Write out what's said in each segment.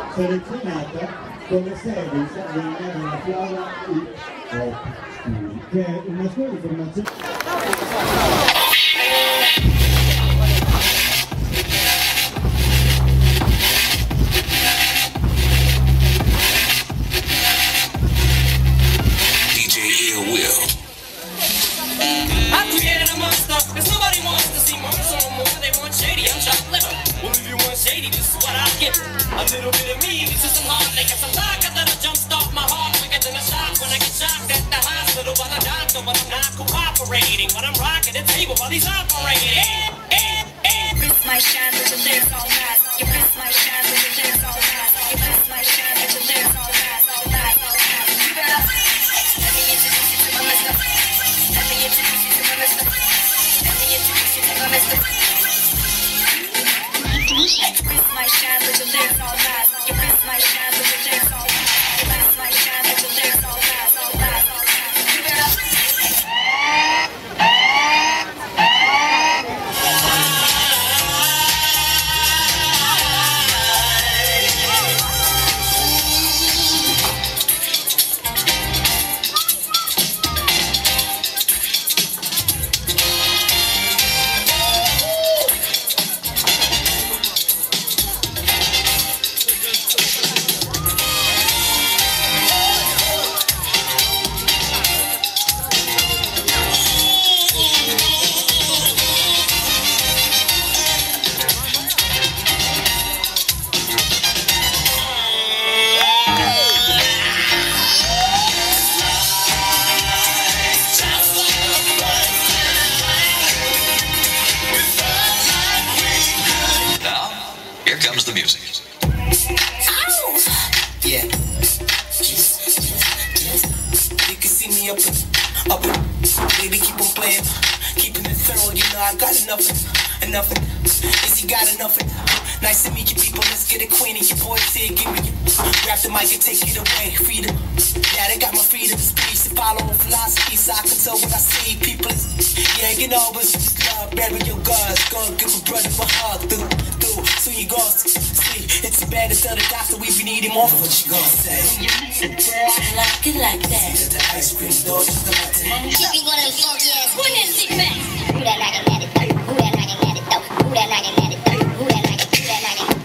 selezionata come sede italiana della Flora Scuri, che è una scuola di formazione. Cause nobody wants to see my soul more. They want shady, I'm chopped liver. Well, if you want shady, this is what I give. A little bit of me, this is some hard nigga. Some vodka that'll jumpstart my heart quicker than a shock when I get shocked at the hospital by the doctor. But I'm not cooperating. When I'm rocking the table while he's operating. Kiss my shine, but your lips all nice. You kiss my shine, but your lips all nice. You kiss my shine, but your lips all nice, all nice, all nice. You better let me introduce you to my mister. Let me introduce you to my mister. Kiss my shine, but your lips all nice. You kiss my shine, but your lips all nice. You kiss my shine, but your lips all nice, all nice, all nice. You better. Comes the music. Yeah. You can see me up, baby, keep on playing, keeping it thorough. You know I got enough. Is he got enough? Nice to meet you, people. Let's get it, queenie. Your boy said, give me. Grab the mic and take it away. Freedom. Yeah, they got my freedom of speech to follow philosophy, so I can tell what I see. People, yeah, you know, but love, bury your guns. Go give a brother a hug. So you go see, it's bad to tell the doctor we be needing more. What you gonna say? I like it like that. The ice cream door, just the latte. Keep me going funky ass. Put in sit back. Who that like it, who that like it, who that like it, who that like it, who that like it.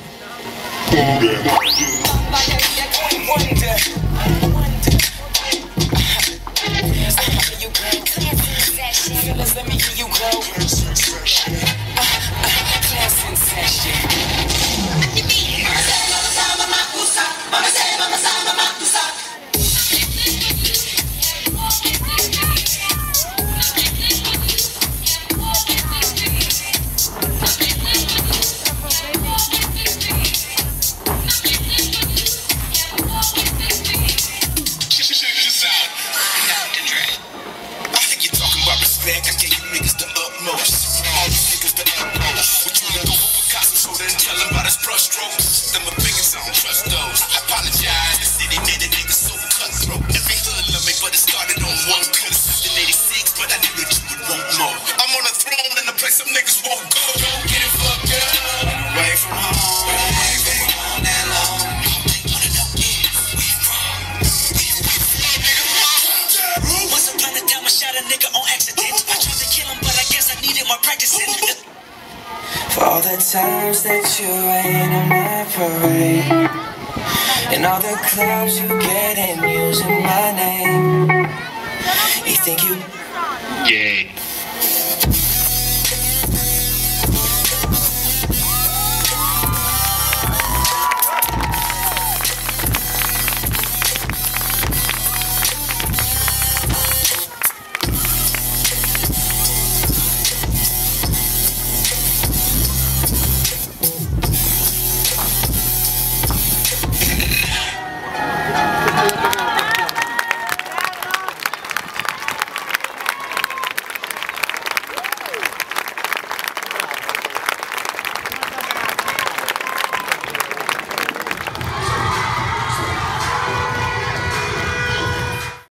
Let me hear you go. Class in session. I gave you niggas the utmost. All you niggas the utmost. What you gonna do with Picasso? So then tell him about his brush strokes. Them opinions, I don't trust those. I apologize. The city made a nigga so cutthroat. Every hood love me, but it started on one. Could've in 86, but I knew that you would want more. I'm on a throne in a place some niggas won't go. Don't get it fucked up. Away from home. Away from home that long. Once upon a time I shot a nigga on accident. I tried to kill him, but I guess I needed more practicing. For all the times that you rain on my parade, and all the clubs you get in using my name, you think you gay.